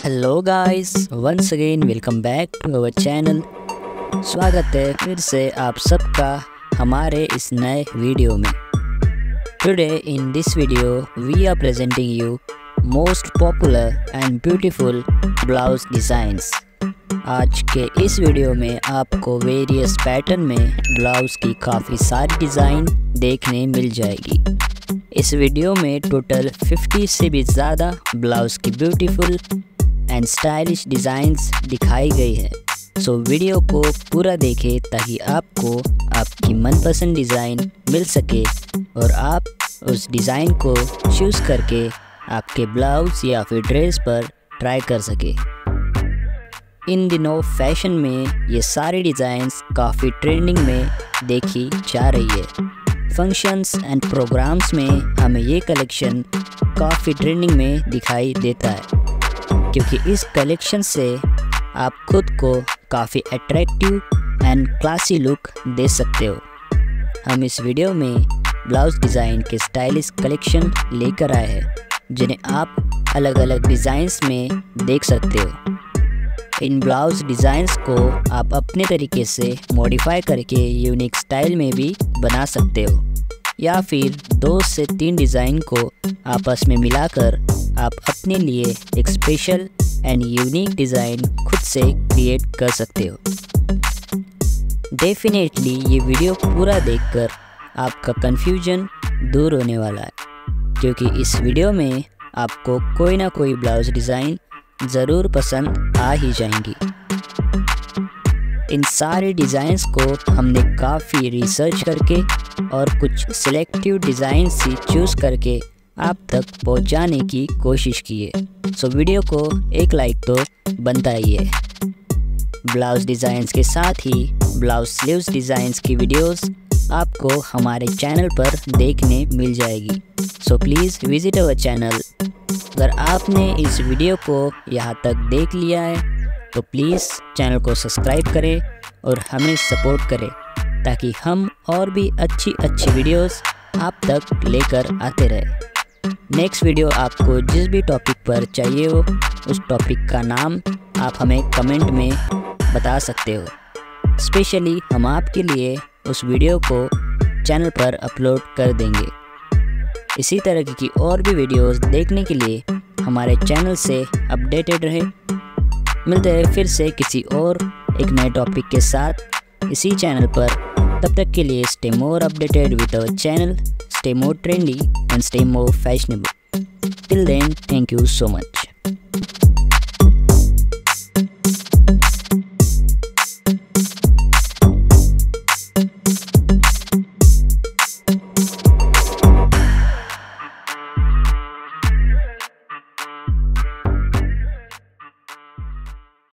Hello guys, once again welcome back to our channel. स्वागत है फिर से आप सबका हमारे इस नए वीडियो में। Today in this video we are presenting you most popular and beautiful blouse designs. आज के इस वीडियो में आपको वेरियस पैटर्न में ब्लाउज़ की काफ़ी सारी डिज़ाइन देखने मिल जाएगी। इस वीडियो में टोटल 50 से भी ज़्यादा ब्लाउज़ की ब्यूटीफुल एंड स्टाइलिश डिज़ाइंस दिखाई गई है। सो वीडियो को पूरा देखें ताकि आपको आपकी मनपसंद डिज़ाइन मिल सके और आप उस डिज़ाइन को चूज़ करके आपके ब्लाउज़ या फिर ड्रेस पर ट्राई कर सके। इन दिनों फैशन में ये सारी डिज़ाइंस काफ़ी ट्रेंडिंग में देखी जा रही है। फंक्शंस एंड प्रोग्राम्स में हमें ये कलेक्शन काफ़ी ट्रेंडिंग में दिखाई देता है, क्योंकि इस कलेक्शन से आप खुद को काफ़ी अट्रैक्टिव एंड क्लासी लुक दे सकते हो। हम इस वीडियो में ब्लाउज़ डिज़ाइन के स्टाइलिश कलेक्शन लेकर आए हैं, जिन्हें आप अलग अलग डिज़ाइंस में देख सकते हो। इन ब्लाउज़ डिज़ाइंस को आप अपने तरीके से मॉडिफाई करके यूनिक स्टाइल में भी बना सकते हो, या फिर 2 से 3 डिज़ाइन को आपस में मिलाकर आप अपने लिए एक स्पेशल एंड यूनिक डिज़ाइन खुद से क्रिएट कर सकते हो। डेफिनेटली ये वीडियो पूरा देखकर आपका कन्फ्यूजन दूर होने वाला है, क्योंकि इस वीडियो में आपको कोई ना कोई ब्लाउज़ डिज़ाइन ज़रूर पसंद आ ही जाएंगी। इन सारे डिज़ाइंस को हमने काफ़ी रिसर्च करके और कुछ सिलेक्टिव डिज़ाइन से चूज़ करके आप तक पहुंचाने की कोशिश की है। सो वीडियो को एक लाइक तो बनता ही है। ब्लाउज़ डिज़ाइंस के साथ ही ब्लाउज़ स्लीव्स डिज़ाइंस की वीडियोस आपको हमारे चैनल पर देखने मिल जाएगी। So please visit our channel. अगर आपने इस वीडियो को यहाँ तक देख लिया है तो प्लीज़ चैनल को सब्सक्राइब करें और हमें सपोर्ट करें, ताकि हम और भी अच्छी वीडियोस आप तक लेकर आते रहे। नेक्स्ट वीडियो आपको जिस भी टॉपिक पर चाहिए हो, उस टॉपिक का नाम आप हमें कमेंट में बता सकते हो। स्पेशली हम आपके लिए उस वीडियो को चैनल पर अपलोड कर देंगे। इसी तरह की और भी वीडियोस देखने के लिए हमारे चैनल से अपडेटेड रहे। मिलते हैं फिर से किसी और एक नए टॉपिक के साथ इसी चैनल पर। तब तक के लिए stay more updated with our channel, stay more trendy and stay more fashionable. Till then, thank you so much.